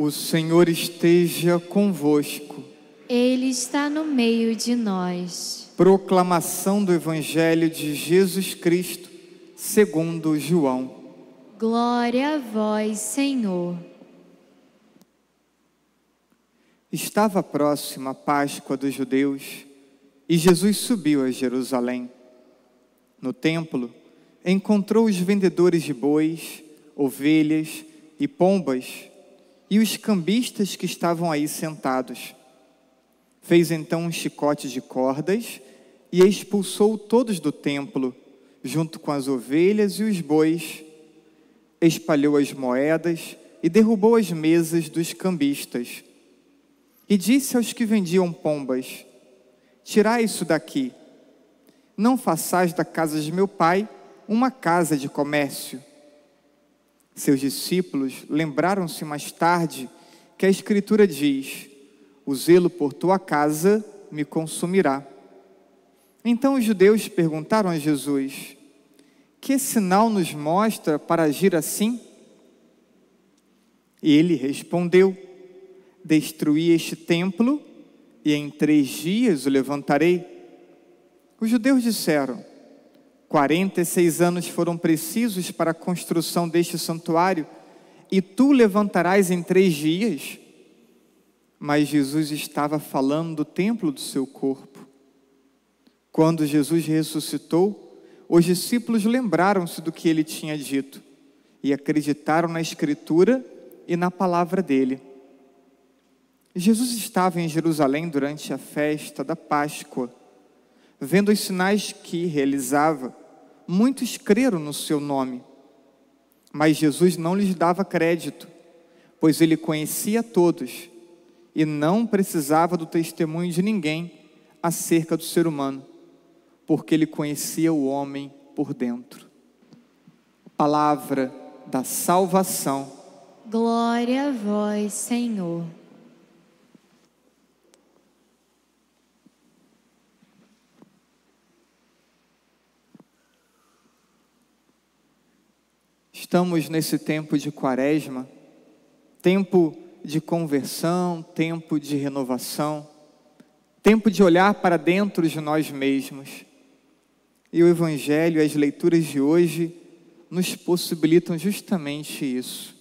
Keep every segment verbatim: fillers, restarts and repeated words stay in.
O Senhor esteja convosco. Ele está no meio de nós. Proclamação do Evangelho de Jesus Cristo, segundo João. Glória a vós, Senhor. Estava próxima a Páscoa dos judeus e Jesus subiu a Jerusalém. No templo, encontrou os vendedores de bois, ovelhas e pombas e os cambistas que estavam aí sentados. Fez então um chicote de cordas e expulsou todos do templo, junto com as ovelhas e os bois. Espalhou as moedas e derrubou as mesas dos cambistas. E disse aos que vendiam pombas: tirai isso daqui. Não façais da casa de meu pai uma casa de comércio. Seus discípulos lembraram-se mais tarde que a Escritura diz: o zelo por tua casa me consumirá. Então os judeus perguntaram a Jesus: que sinal nos mostra para agir assim? E ele respondeu: destruí este templo e em três dias o levantarei. Os judeus disseram: quarenta e seis anos foram precisos para a construção deste santuário, e tu levantarás em três dias? Mas Jesus estava falando do templo do seu corpo. Quando Jesus ressuscitou, os discípulos lembraram-se do que ele tinha dito, e acreditaram na Escritura e na palavra dele. Jesus estava em Jerusalém durante a festa da Páscoa. Vendo os sinais que realizava, muitos creram no seu nome. Mas Jesus não lhes dava crédito, pois ele conhecia todos e não precisava do testemunho de ninguém acerca do ser humano, porque ele conhecia o homem por dentro. Palavra da salvação. Glória a vós, Senhor. Estamos nesse tempo de quaresma, tempo de conversão, tempo de renovação, tempo de olhar para dentro de nós mesmos. E o Evangelho e as leituras de hoje nos possibilitam justamente isso.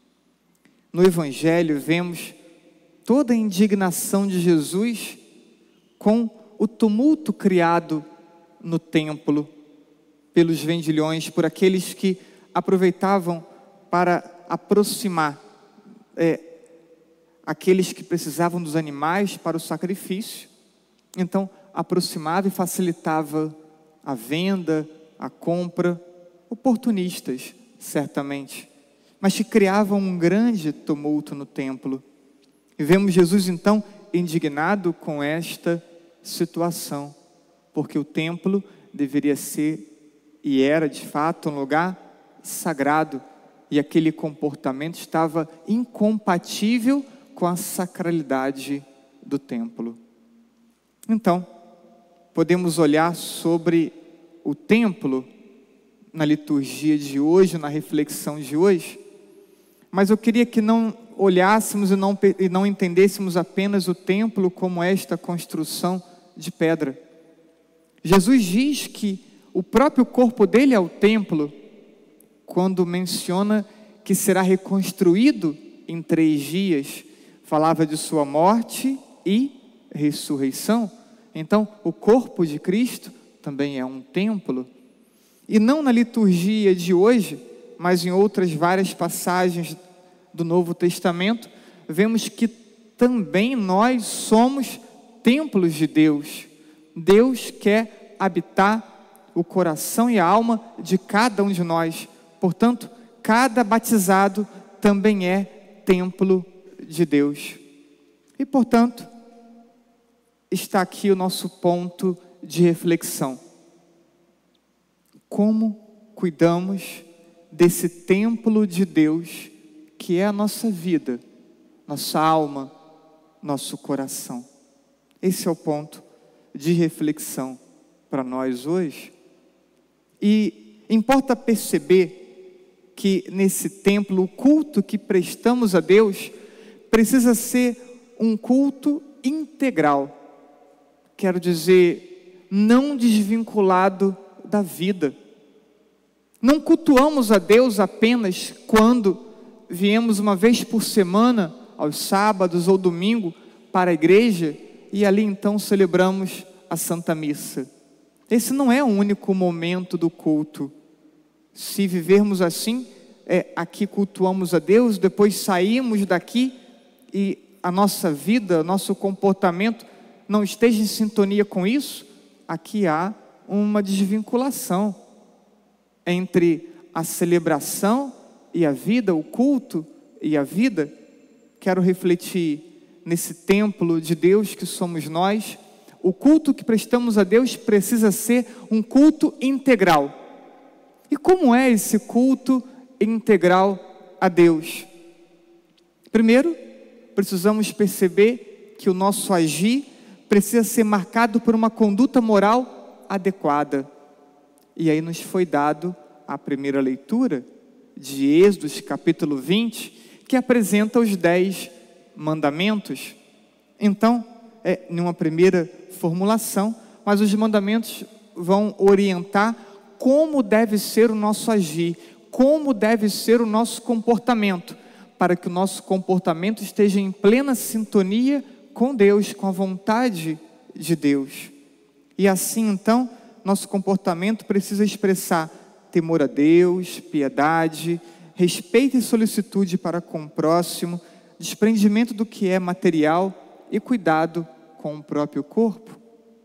No Evangelho vemos toda a indignação de Jesus com o tumulto criado no templo pelos vendilhões, por aqueles que aproveitavam para aproximar é, aqueles que precisavam dos animais para o sacrifício. Então, aproximava e facilitava a venda, a compra, oportunistas, certamente, mas que criavam um grande tumulto no templo. E vemos Jesus, então, indignado com esta situação, porque o templo deveria ser, e era de fato, um lugar sagrado, e aquele comportamento estava incompatível com a sacralidade do templo. Então, podemos olhar sobre o templo na liturgia de hoje, na reflexão de hoje, mas eu queria que não olhássemos e não, e não entendêssemos apenas o templo como esta construção de pedra. Jesus diz que o próprio corpo dele é o templo, quando menciona que será reconstruído em três dias, falava de sua morte e ressurreição. Então, o corpo de Cristo também é um templo. E não na liturgia de hoje, mas em outras várias passagens do Novo Testamento, vemos que também nós somos templos de Deus. Deus quer habitar o coração e a alma de cada um de nós. Portanto, cada batizado também é templo de Deus. E, portanto, está aqui o nosso ponto de reflexão. Como cuidamos desse templo de Deus que é a nossa vida, nossa alma, nosso coração? Esse é o ponto de reflexão para nós hoje. E importa perceber que nesse templo, o culto que prestamos a Deus precisa ser um culto integral. Quero dizer, não desvinculado da vida. Não cultuamos a Deus apenas quando viemos uma vez por semana, aos sábados ou domingo, para a igreja, e ali então celebramos a Santa Missa. Esse não é o único momento do culto. Se vivermos assim, é, aqui cultuamos a Deus, depois saímos daqui e a nossa vida, nosso comportamento não esteja em sintonia com isso, aqui há uma desvinculação entre a celebração e a vida, o culto e a vida. Quero refletir nesse templo de Deus que somos nós. O culto que prestamos a Deus precisa ser um culto integral. E como é esse culto integral a Deus? Primeiro, precisamos perceber que o nosso agir precisa ser marcado por uma conduta moral adequada. E aí nos foi dado a primeira leitura de Êxodo, capítulo vinte, que apresenta os dez mandamentos. Então, é numa primeira formulação, mas os mandamentos vão orientar como deve ser o nosso agir, como deve ser o nosso comportamento, para que o nosso comportamento esteja em plena sintonia com Deus, com a vontade de Deus. E assim, então, nosso comportamento precisa expressar temor a Deus, piedade, respeito e solicitude para com o próximo, desprendimento do que é material e cuidado com o próprio corpo.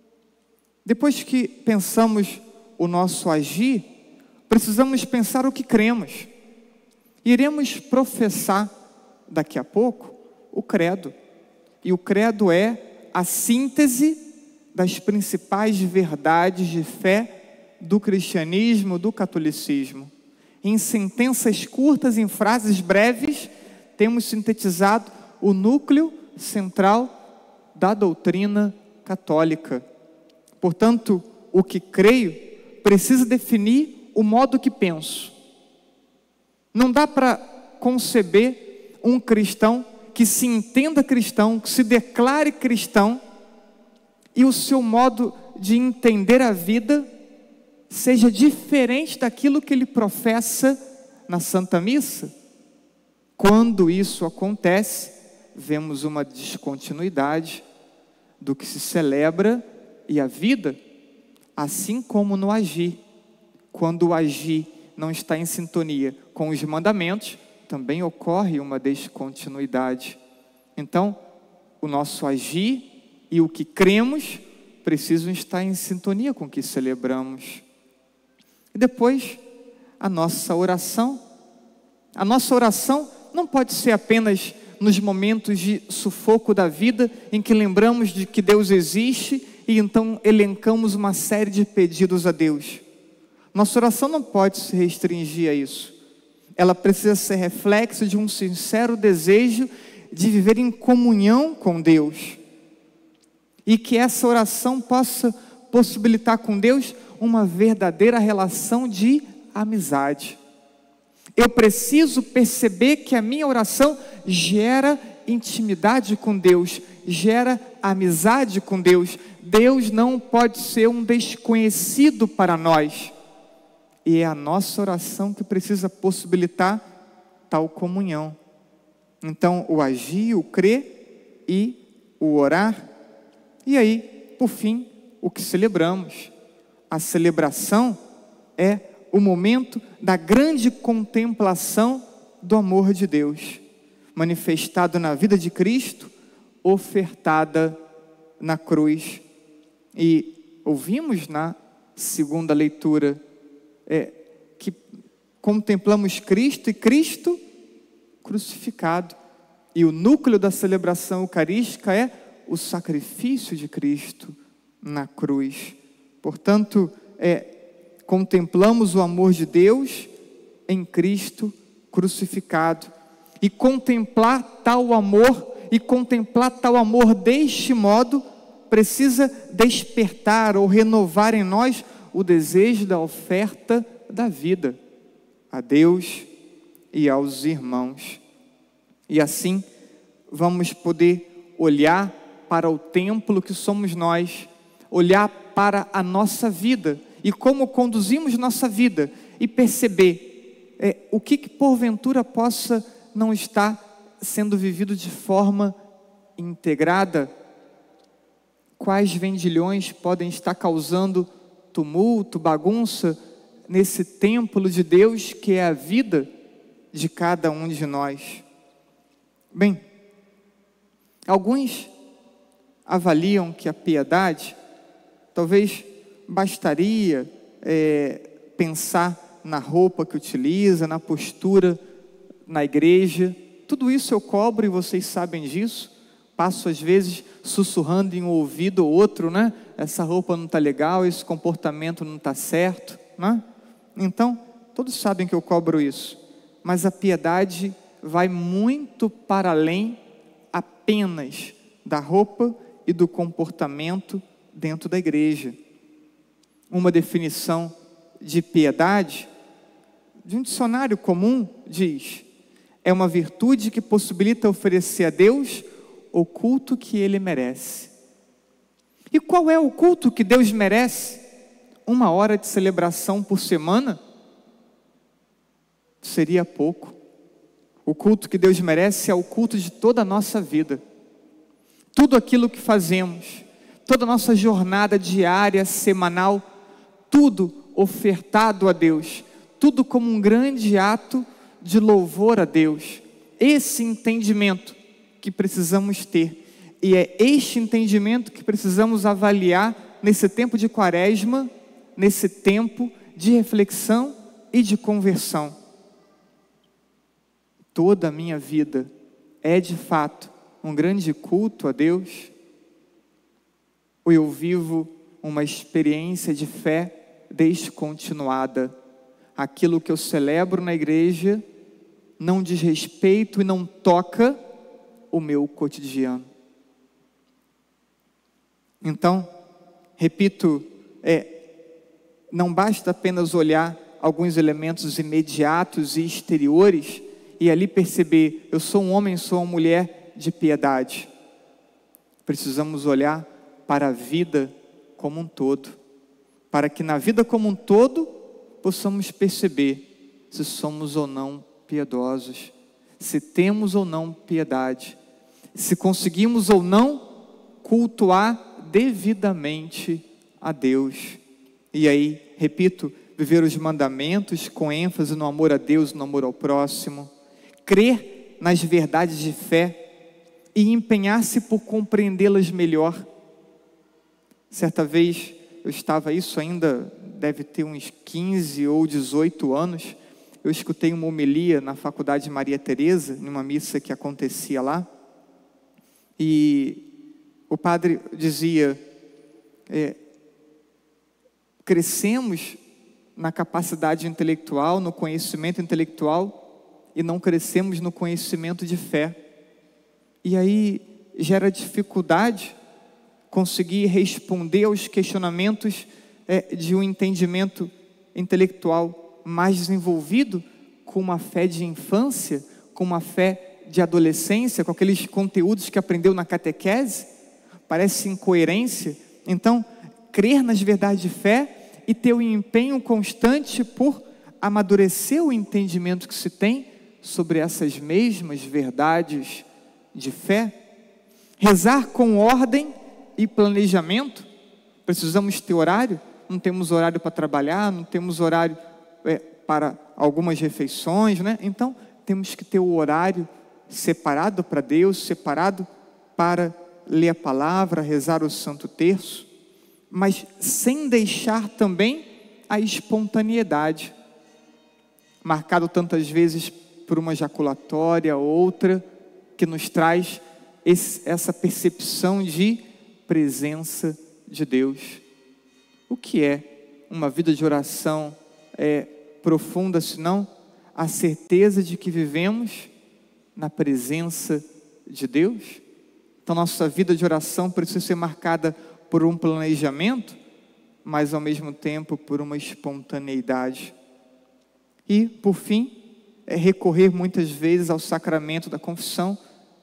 Depois que pensamos o nosso agir, precisamos pensar o que cremos. Iremos professar daqui a pouco o credo. E o credo é a síntese das principais verdades de fé do cristianismo, do catolicismo. Em sentenças curtas, em frases breves, temos sintetizado o núcleo central da doutrina católica. Portanto, o que creio precisa definir o modo que penso. Não dá para conceber um cristão que se entenda cristão, que se declare cristão, e o seu modo de entender a vida seja diferente daquilo que ele professa na Santa Missa. Quando isso acontece, vemos uma descontinuidade do que se celebra e a vida, assim como no agir. Quando o agir não está em sintonia com os mandamentos, também ocorre uma descontinuidade. Então, o nosso agir e o que cremos precisam estar em sintonia com o que celebramos. E depois, a nossa oração. A nossa oração não pode ser apenas nos momentos de sufoco da vida, em que lembramos de que Deus existe e então elencamos uma série de pedidos a Deus. Nossa oração não pode se restringir a isso. Ela precisa ser reflexo de um sincero desejo de viver em comunhão com Deus. E que essa oração possa possibilitar com Deus uma verdadeira relação de amizade. Eu preciso perceber que a minha oração gera intimidade com Deus, gera amizade com Deus. Deus não pode ser um desconhecido para nós. E é a nossa oração que precisa possibilitar tal comunhão. Então, o agir, o crer e o orar. E aí, por fim, o que celebramos. A celebração é o momento da grande contemplação do amor de Deus, manifestado na vida de Cristo, ofertada na cruz. E ouvimos na segunda leitura é, que contemplamos Cristo e Cristo crucificado. E o núcleo da celebração eucarística é o sacrifício de Cristo na cruz. Portanto, é, contemplamos o amor de Deus em Cristo crucificado. E contemplar tal amor, e contemplar tal amor deste modo, precisa despertar ou renovar em nós o desejo da oferta da vida a Deus e aos irmãos. E assim, vamos poder olhar para o templo que somos nós, olhar para a nossa vida e como conduzimos nossa vida e perceber é, o que, que porventura possa não estar sendo vivido de forma integrada, quais vendilhões podem estar causando tumulto, bagunça nesse templo de Deus que é a vida de cada um de nós. Bem, alguns avaliam que a piedade talvez bastaria é, pensar na roupa que utiliza, na postura na igreja. Tudo isso eu cobro e vocês sabem disso. Passo às vezes sussurrando em um ouvido ou outro, né? Essa roupa não está legal, esse comportamento não está certo, né? Então, todos sabem que eu cobro isso. Mas a piedade vai muito para além apenas da roupa e do comportamento dentro da igreja. Uma definição de piedade, de um dicionário comum, diz: é uma virtude que possibilita oferecer a Deus o culto que Ele merece. E qual é o culto que Deus merece? Uma hora de celebração por semana? Seria pouco. O culto que Deus merece é o culto de toda a nossa vida. Tudo aquilo que fazemos, toda a nossa jornada diária, semanal, tudo ofertado a Deus, tudo como um grande ato de louvor a Deus. Esse entendimento que precisamos ter, e é este entendimento que precisamos avaliar nesse tempo de quaresma, nesse tempo de reflexão e de conversão. Toda a minha vida é de fato um grande culto a Deus? Ou eu vivo uma experiência de fé descontinuada? Aquilo que eu celebro na igreja não diz respeito e não toca o meu cotidiano. Então, repito, é, não basta apenas olhar alguns elementos imediatos e exteriores e ali perceber, eu sou um homem, sou uma mulher de piedade. Precisamos olhar para a vida como um todo, para que na vida como um todo possamos perceber se somos ou não piedosos, se temos ou não piedade, se conseguimos ou não cultuar devidamente a Deus. E aí, repito, viver os mandamentos com ênfase no amor a Deus, no amor ao próximo, crer nas verdades de fé e empenhar-se por compreendê-las melhor. Certa vez, eu estava, isso ainda deve ter uns quinze ou dezoito anos, eu escutei uma homilia na Faculdade Maria Teresa, numa missa que acontecia lá, e o padre dizia, é, crescemos na capacidade intelectual, no conhecimento intelectual, e não crescemos no conhecimento de fé. E aí gera dificuldade conseguir responder aos questionamentos é, de um entendimento intelectual mais desenvolvido, com uma fé de infância, com uma fé de adolescência, com aqueles conteúdos que aprendeu na catequese. Parece incoerência. Então, crer nas verdades de fé e ter o empenho constante por amadurecer o entendimento que se tem sobre essas mesmas verdades de fé. Rezar com ordem e planejamento. Precisamos ter horário, não temos horário para trabalhar, não temos horário é, para algumas refeições, né? Então, temos que ter o horário separado para Deus, separado para ler a palavra, rezar o Santo Terço, mas sem deixar também a espontaneidade, marcado tantas vezes por uma jaculatória, outra, que nos traz esse, essa percepção de presença de Deus. O que é uma vida de oração é, profunda, senão a certeza de que vivemos na presença de Deus? Então nossa vida de oração precisa ser marcada por um planejamento, mas ao mesmo tempo por uma espontaneidade. E, por fim, é recorrer muitas vezes ao sacramento da confissão,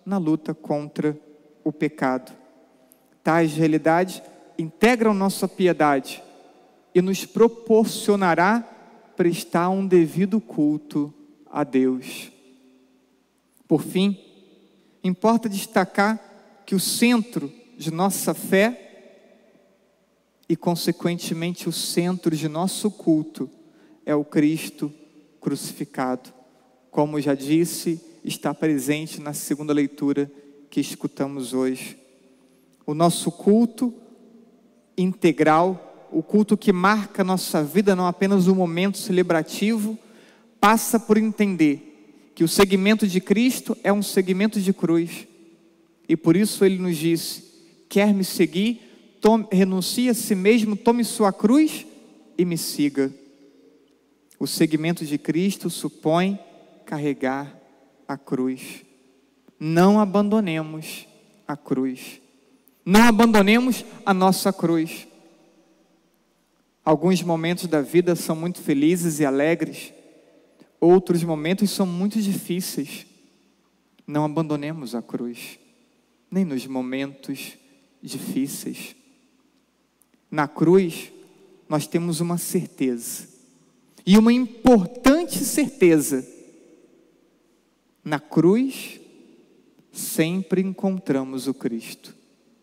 na luta contra o pecado. Tais realidades integram nossa piedade e nos proporcionará prestar um devido culto a Deus. Por fim, importa destacar que o centro de nossa fé e, consequentemente, o centro de nosso culto é o Cristo crucificado. Como já disse, está presente na segunda leitura que escutamos hoje. O nosso culto integral, o culto que marca a nossa vida, não apenas um momento celebrativo, passa por entender que o seguimento de Cristo é um seguimento de cruz. E por isso ele nos disse: quer me seguir, tome, renuncie a si mesmo, tome sua cruz e me siga. O seguimento de Cristo supõe carregar a cruz. Não abandonemos a cruz. Não abandonemos a nossa cruz. Alguns momentos da vida são muito felizes e alegres. Outros momentos são muito difíceis. Não abandonemos a cruz, nem nos momentos difíceis. Na cruz, nós temos uma certeza, e uma importante certeza. Na cruz, sempre encontramos o Cristo.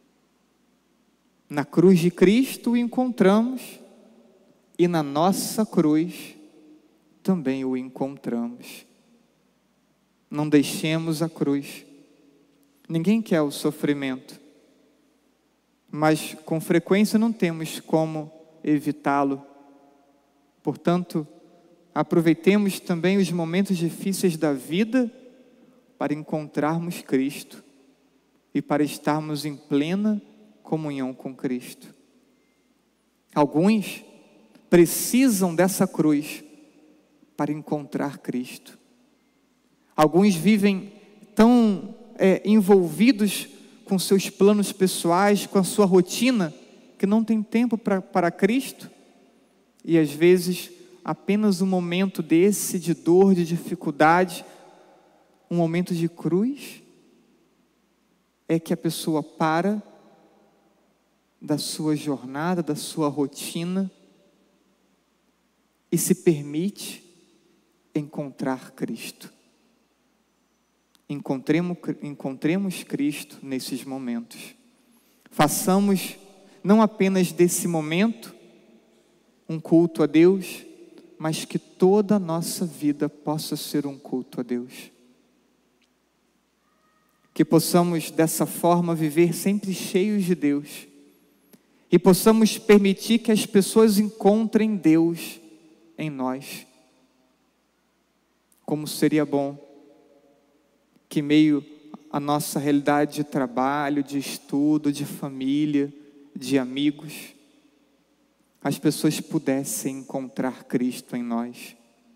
Na cruz de Cristo o encontramos, e na nossa cruz também o encontramos. Não deixemos a cruz. Ninguém quer o sofrimento, mas com frequência não temos como evitá-lo. Portanto, aproveitemos também os momentos difíceis da vida para encontrarmos Cristo e para estarmos em plena comunhão com Cristo. Alguns precisam dessa cruz para encontrar Cristo. Alguns vivem tão é, envolvidos com seus planos pessoais, com a sua rotina, que não tem tempo pra, para Cristo. E às vezes apenas um momento desse, de dor, de dificuldade, um momento de cruz, é que a pessoa para da sua jornada, da sua rotina, e se permite encontrar Cristo. Encontremos, encontremos Cristo nesses momentos. Façamos não apenas desse momento um culto a Deus, mas que toda a nossa vida possa ser um culto a Deus. Que possamos dessa forma viver sempre cheios de Deus, e possamos permitir que as pessoas encontrem Deus em nós. Como seria bom que, meio à nossa realidade de trabalho, de estudo, de família, de amigos, as pessoas pudessem encontrar Cristo em nós.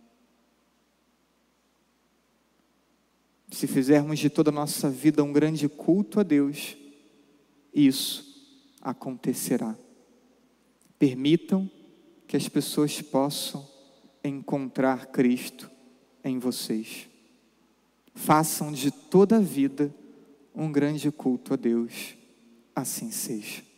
Se fizermos de toda a nossa vida um grande culto a Deus, isso acontecerá. Permitam que as pessoas possam encontrar Cristo em vocês. Façam de toda a vida um grande culto a Deus. Assim seja.